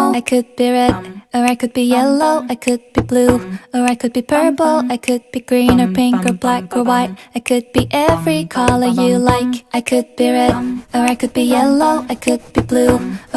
I could be red, or I could be yellow, I could be blue, or I could be purple, I could be green or pink or black or white. I could be every color you like. I could be red, or I could be yellow, I could be blue,